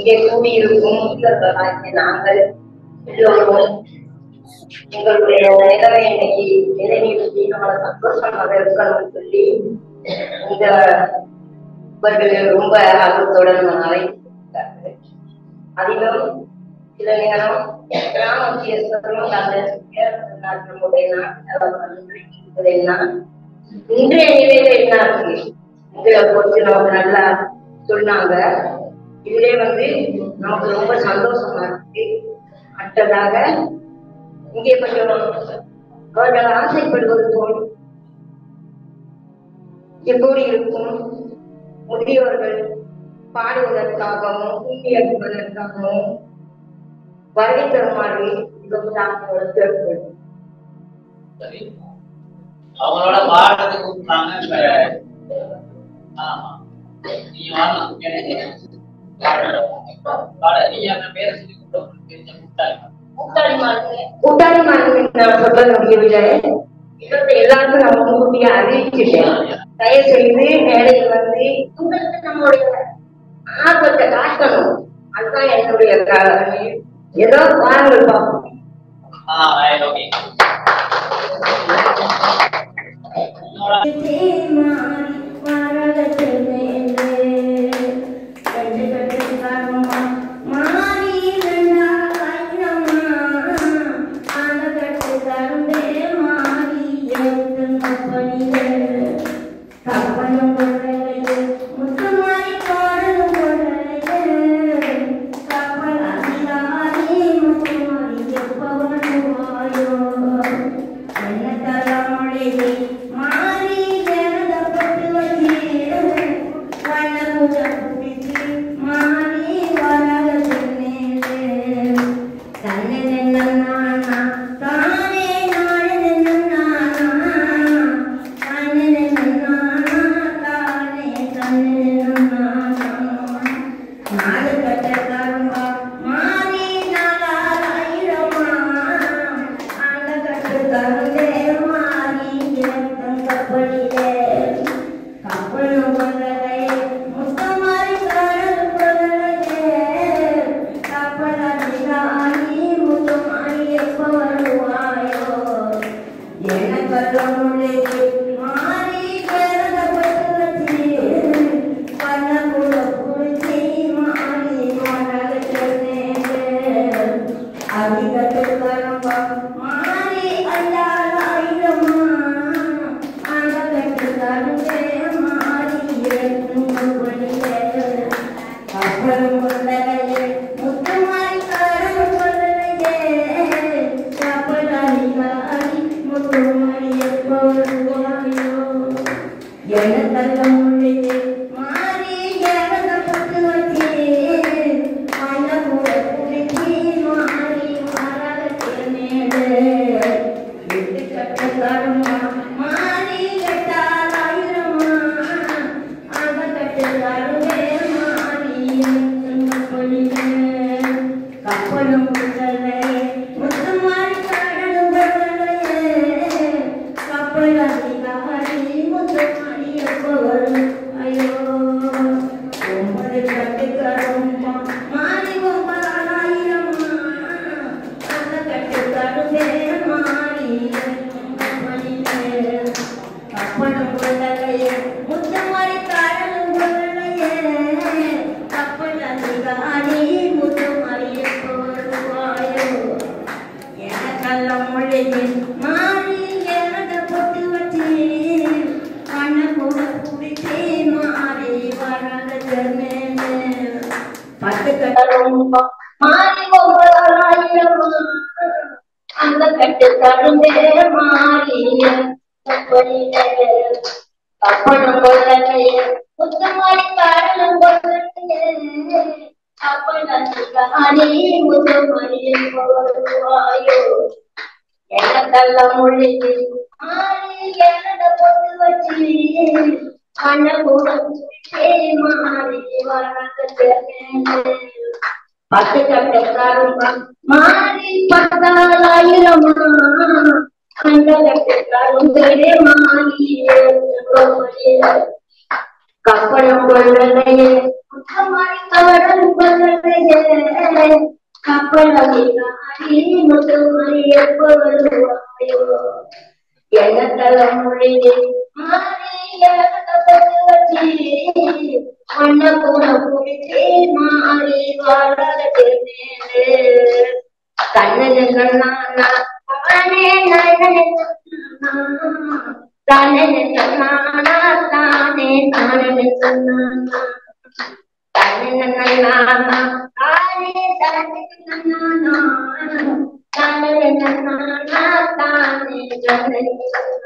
இங்கே கூடியிருக்கும் முதியவர்களாகிய நாங்கள் எல்லோரும் எங்களுடைய நிலைமை இன்னைக்கு நிலைநிறுத்தி நம்மளை சந்தோஷமாக இருக்கணும்னு சொல்லி இந்த இவர்கள் ரொம்ப ஆர்வத்துடன் அழைத்தார்கள். அதிலும் சில நேரம் கிராம முக்கியஸ்தரும் நம்முடைய நாட்டில் என்ன இன்றைய நிலையில என்ன இருக்கு இதுல போச்சு நமக்கு நல்லா சொன்னாங்க. இதுலே நமக்கு ரொம்ப சந்தோஷமா இருக்கு. அடுத்ததாக இங்கே கொஞ்சம் அவர்கள் ஆசைப்படுவது போல் எப்படி இருக்கும் முதியோர்கள் பாடுவதற்காகவும் கூட்டியடிப்பதற்காகவும் வருகை தருமாறு கேட்பது. அவங்களோட பாடுறதுக்கு கூப்பிட்டாங்க. எல்லாருக்கும் நம்ம முன்கூட்டியே அறிவிச்சுட்டேன். தயவு செய்து மேடையில் உங்களுக்கு நம்மளுடைய ஆர்வத்தை காட்டணும். அதுதான் என்னுடைய ஏதோ வாருங்கள் பார்ப்போம். கப்பலி முத்துமணி எப்போ வருவாயோ என்ன தலைமொழியே மாறிய வச்சு மண்ண கூட குடிச்சே மாறி வாழ கண்ணன் தானே தானே நானா தானே தானே சொன்னா தானே நானா தானே தானே நானா தானே நானா தானே தானே